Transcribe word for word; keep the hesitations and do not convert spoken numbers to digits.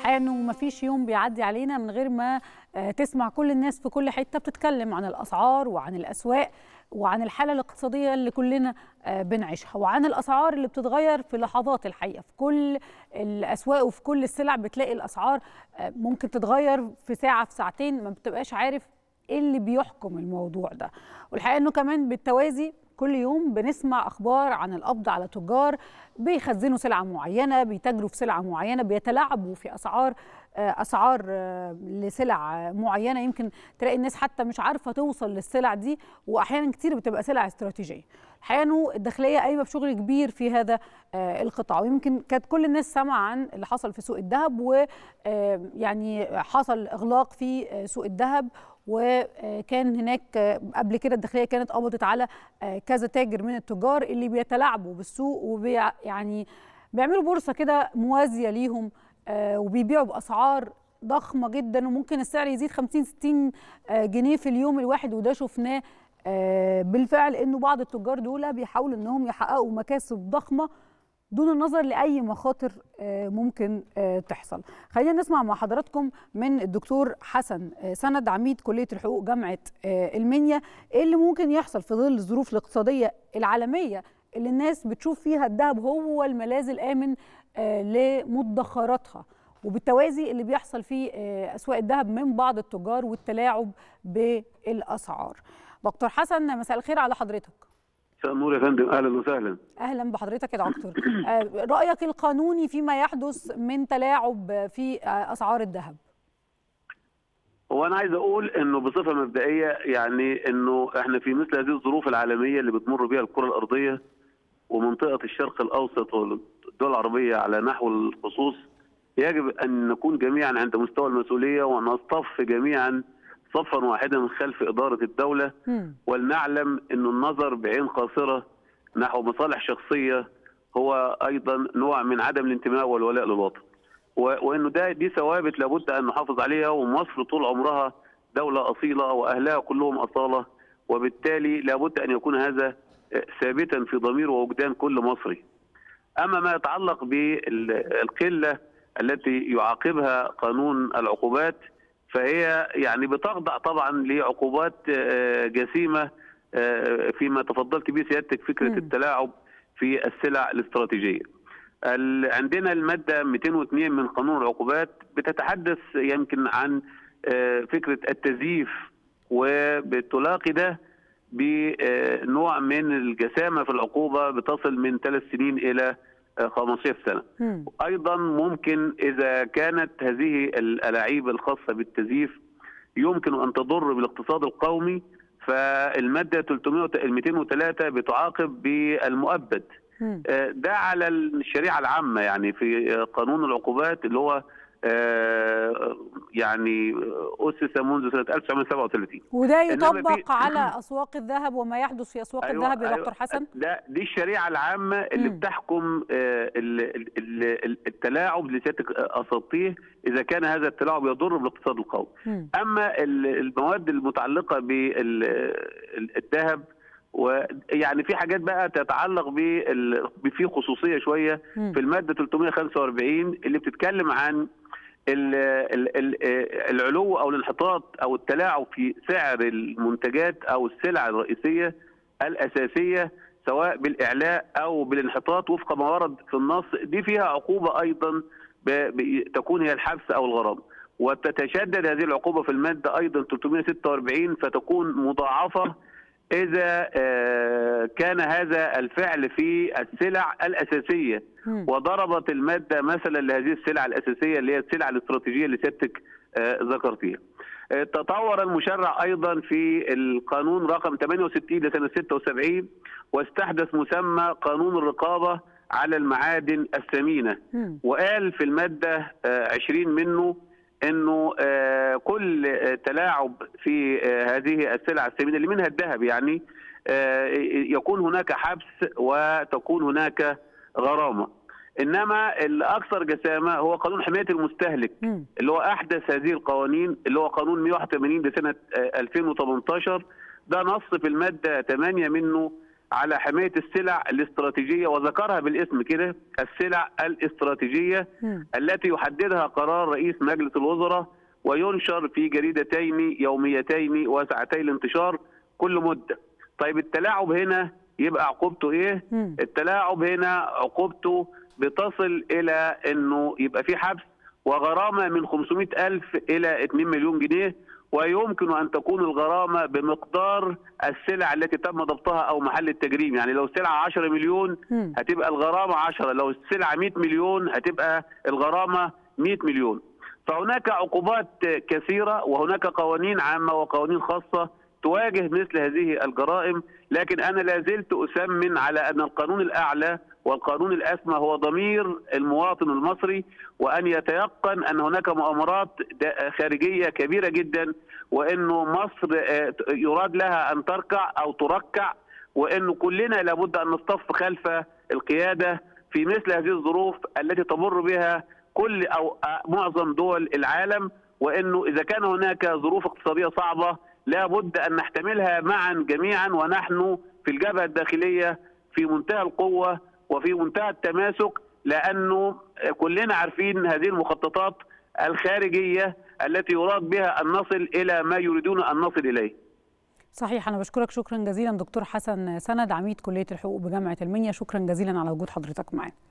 الحقيقه انه ما فيش يوم بيعدي علينا من غير ما تسمع كل الناس في كل حته بتتكلم عن الاسعار وعن الاسواق وعن الحاله الاقتصاديه اللي كلنا بنعيشها، وعن الاسعار اللي بتتغير في لحظات. الحقيقه في كل الاسواق وفي كل السلع بتلاقي الاسعار ممكن تتغير في ساعه في ساعتين، ما بتبقاش عارف ايه اللي بيحكم الموضوع ده. والحقيقه انه كمان بالتوازي كل يوم بنسمع اخبار عن القبض على تجار بيخزنوا سلعه معينه، بيتاجروا في سلعه معينه، بيتلاعبوا في اسعار اسعار لسلع معينه. يمكن تلاقي الناس حتى مش عارفه توصل للسلع دي، واحيانا كتير بتبقى سلع استراتيجيه. الحقيقه انه الداخليه قايمه بشغل كبير في هذا القطاع، ويمكن كانت كل الناس سامعه عن اللي حصل في سوق الذهب، ويعني حصل اغلاق في سوق الذهب، وكان هناك قبل كده الداخليه كانت قبضت على كذا تاجر من التجار اللي بيتلاعبوا بالسوق وبي يعني بيعملوا بورصه كده موازيه ليهم، وبيبيعوا باسعار ضخمه جدا، وممكن السعر يزيد خمسين ستين جنيه في اليوم الواحد. وده شفناه بالفعل انه بعض التجار دول بيحاولوا انهم يحققوا مكاسب ضخمه دون النظر لاي مخاطر ممكن تحصل. خلينا نسمع مع حضراتكم من الدكتور حسن سند عميد كليه الحقوق جامعه المنيا ايه اللي ممكن يحصل في ظل الظروف الاقتصاديه العالميه اللي الناس بتشوف فيها الذهب هو الملاذ الامن لمدخراتها، وبالتوازي اللي بيحصل في اسواق الذهب من بعض التجار والتلاعب بالاسعار. دكتور حسن مساء الخير على حضرتك. مساء النور يا فندم، اهلا وسهلا. اهلا بحضرتك يا دكتور. رايك القانوني فيما يحدث من تلاعب في اسعار الذهب؟ هو انا عايز اقول انه بصفه مبدئيه يعني انه احنا في مثل هذه الظروف العالميه اللي بتمر بها الكره الارضيه ومنطقه الشرق الاوسط والدول العربيه على نحو الخصوص، يجب ان نكون جميعا عند مستوى المسؤوليه ونصطف جميعا صفا واحدا من خلف اداره الدوله، ولنعلم ان النظر بعين قاصره نحو مصالح شخصيه هو ايضا نوع من عدم الانتماء والولاء للوطن، وانه ده دي ثوابت لابد ان نحافظ عليها. ومصر طول عمرها دوله اصيله واهلها كلهم اصاله، وبالتالي لابد ان يكون هذا ثابتا في ضمير ووجدان كل مصري. اما ما يتعلق بالقله التي يعاقبها قانون العقوبات فهي يعني بتخضع طبعا لعقوبات جسيمه فيما تفضلت به سيادتك، فكره م. التلاعب في السلع الاستراتيجيه. عندنا الماده مئتين واثنين من قانون العقوبات بتتحدث يمكن عن فكره التزييف، وبتلاقي ده بنوع من الجسامه في العقوبه بتصل من ثلاث سنين الى خمسة عشر سنه. م. ايضا ممكن اذا كانت هذه الالاعيب الخاصه بالتزييف يمكن ان تضر بالاقتصاد القومي، فالماده مئتين وثلاثة بتعاقب بالمؤبد. م. ده على الشريعه العامه يعني في قانون العقوبات اللي هو يعني أسس منذ سنة ألف وتسعمئة وسبعة وثلاثين. وده يطبق على أسواق الذهب وما يحدث في أسواق أيوة الذهب يا دكتور حسن؟ ده دي الشريعة العامة اللي م. بتحكم التلاعب اللي سيادتك أسطيه إذا كان هذا التلاعب يضر بالاقتصاد القومي. أما المواد المتعلقة بالذهب ويعني في حاجات بقى تتعلق في خصوصيه شويه م. في الماده ثلاثمئة وخمسة وأربعين اللي بتتكلم عن العلو او الانحطاط او التلاعب في سعر المنتجات او السلع الرئيسيه الاساسيه سواء بالاعلاء او بالانحطاط وفق ما ورد في النص. دي فيها عقوبه ايضا تكون هي الحبس او الغرامه، وتتشدد هذه العقوبه في الماده ايضا ثلاثمئة وستة وأربعين فتكون مضاعفه إذا كان هذا الفعل في السلع الأساسية. وضربت المادة مثلا لهذه السلع الأساسية اللي هي السلع الاستراتيجية اللي سيادتك ذكرتيها. تطور المشرع أيضا في القانون رقم ثمانية وستين لسنة ستة وسبعين واستحدث مسمى قانون الرقابة على المعادن الثمينة، وقال في المادة عشرين منه انه آه كل آه تلاعب في آه هذه السلع الثمينه اللي منها الذهب يعني آه يكون هناك حبس وتكون هناك غرامه. انما الاكثر جسامه هو قانون حمايه المستهلك م. اللي هو احدث هذه القوانين اللي هو قانون مئة وواحد وثمانين لسنه آه ألفين وثمانية عشر. ده نص في الماده ثمانية منه على حمايه السلع الاستراتيجيه، وذكرها بالاسم كده، السلع الاستراتيجيه م. التي يحددها قرار رئيس مجلس الوزراء وينشر في جريدتين يوميتين واسعتي الانتشار كل مده. طيب التلاعب هنا يبقى عقوبته ايه؟ م. التلاعب هنا عقوبته بتصل الى انه يبقى في حبس وغرامه من خمسمائة ألف الى اتنين مليون جنيه، ويمكن ان تكون الغرامه بمقدار السلع التي تم ضبطها او محل التجريم. يعني لو السلعه عشرة مليون هتبقى الغرامه عشرة، لو السلعه مائة مليون هتبقى الغرامه مائة مليون. فهناك عقوبات كثيره وهناك قوانين عامه وقوانين خاصه تواجه مثل هذه الجرائم، لكن انا لا زلت اثمن على ان القانون الاعلى والقانون الاسمى هو ضمير المواطن المصري، وان يتيقن ان هناك مؤامرات خارجيه كبيره جدا، وانه مصر يراد لها ان تركع او تركع، وانه كلنا لابد ان نصطف خلف القياده في مثل هذه الظروف التي تمر بها كل او معظم دول العالم، وانه اذا كان هناك ظروف اقتصاديه صعبه لا بد ان نحتملها معا جميعا، ونحن في الجبهه الداخليه في منتهى القوه وفي منتهى التماسك، لانه كلنا عارفين هذه المخططات الخارجيه التي يراد بها ان نصل الى ما يريدون ان نصل اليه. صحيح. انا بشكرك شكرا جزيلا دكتور حسن سند، عميد كليه الحقوق بجامعه المنيا، شكرا جزيلا على وجود حضرتك معانا.